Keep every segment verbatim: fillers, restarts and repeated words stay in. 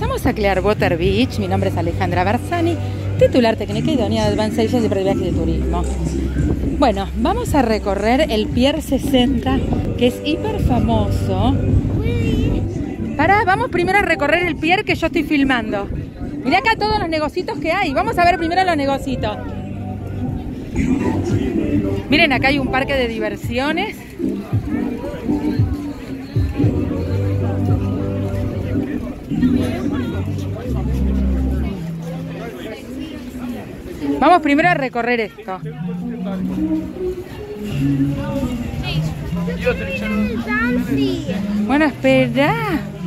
Estamos a Clearwater Beach, mi nombre es Alejandra Barzani, titular técnica idónea de Advanced Agency para viajes de turismo. Bueno, vamos a recorrer el Pier sesenta, que es hiper famoso. Pará, vamos primero a recorrer el pier que yo estoy filmando. Mirá acá todos los negocitos que hay. Vamos a ver primero los negocitos. Miren, acá hay un parque de diversiones. Vamos primero a recorrer esto. Bueno, espera.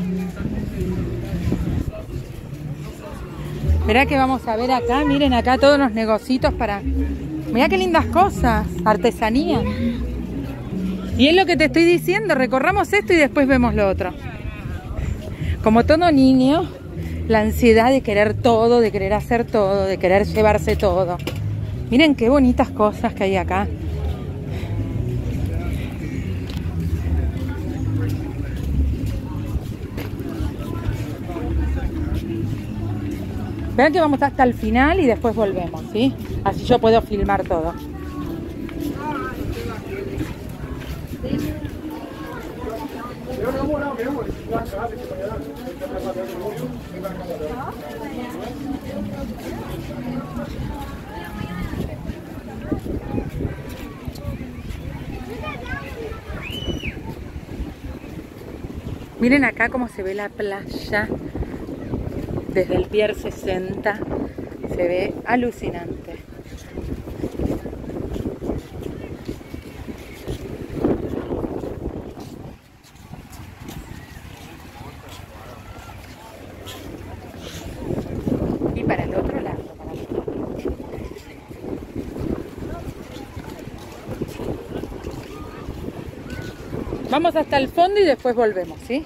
Esperá que vamos a ver acá. Miren acá todos los negocitos para... Mirá qué lindas cosas. Artesanía. Y es lo que te estoy diciendo. Recorramos esto y después vemos lo otro. Como todo niño, la ansiedad de querer todo, de querer hacer todo, de querer llevarse todo. Miren qué bonitas cosas que hay acá. Vean que vamos hasta el final y después volvemos, ¿sí? Así yo puedo filmar todo. Miren acá cómo se ve la playa. Desde el Pier sesenta se ve alucinante. Y para el otro lado, para el otro lado. Vamos hasta el fondo y después volvemos, ¿sí?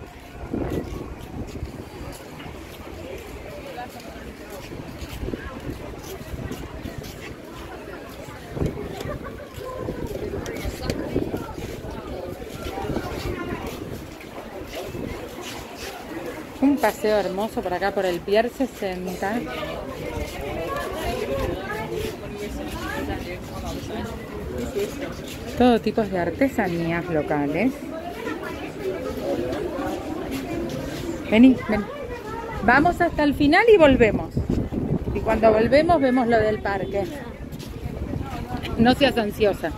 Un paseo hermoso por acá, por el Pier sesenta. Todo tipo de artesanías locales. Vení, ven. Vamos hasta el final y volvemos. Y cuando volvemos vemos lo del parque. No seas ansiosa.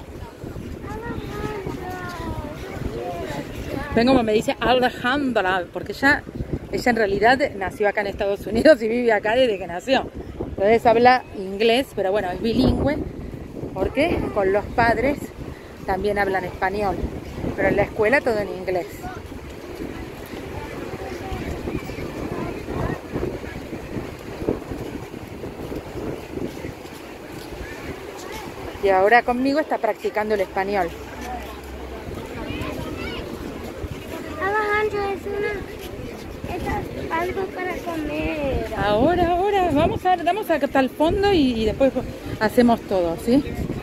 Ven como me dice Alejandra, porque ya... Ella en realidad nació acá en Estados Unidos y vive acá desde que nació. Entonces habla inglés, pero bueno, es bilingüe, porque con los padres también hablan español. Pero en la escuela todo en inglés. Y ahora conmigo está practicando el español. Alejandro, es una... Es algo para comer. Ahora, ahora, vamos a vamos hasta el fondo y, y después hacemos todo, ¿sí?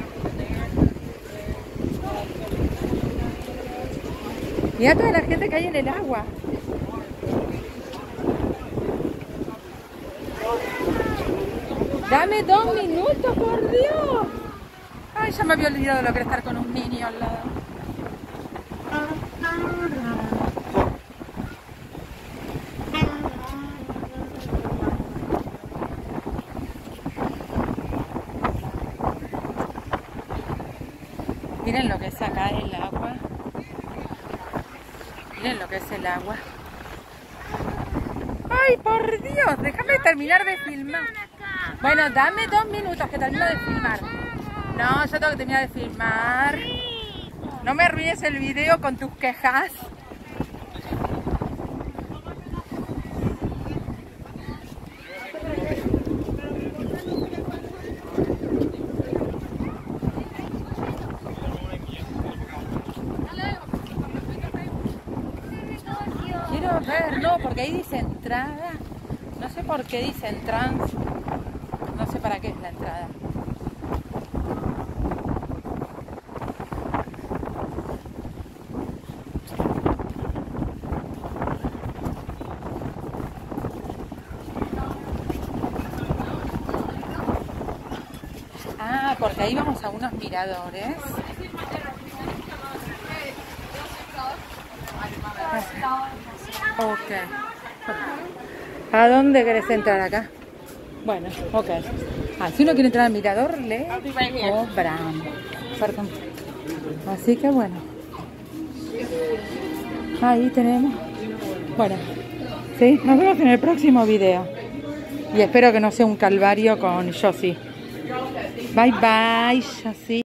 Mirá toda la gente que hay en el agua. Dame dos minutos, por Dios. Ay, ya me había olvidado lo que era estar con un niño al lado. Miren lo que es acá el agua. Miren lo que es el agua. ¡Ay, por Dios! Déjame terminar de filmar. Bueno, dame dos minutos que termino de filmar. No, yo tengo que terminar de filmar. No me arruines el video con tus quejas. Quiero ver, no, porque ahí dice entrada. No sé por qué dice trans. No sé para qué es la entrada. porque ahí vamos a unos miradores. Ok. ¿A dónde querés entrar acá? Bueno, ok. Ah, si uno quiere entrar al mirador, le cobran. Perdón. Así que bueno. Ahí tenemos. Bueno, sí, nos vemos en el próximo video. Y espero que no sea un calvario con Josie. Bye bye, Josie.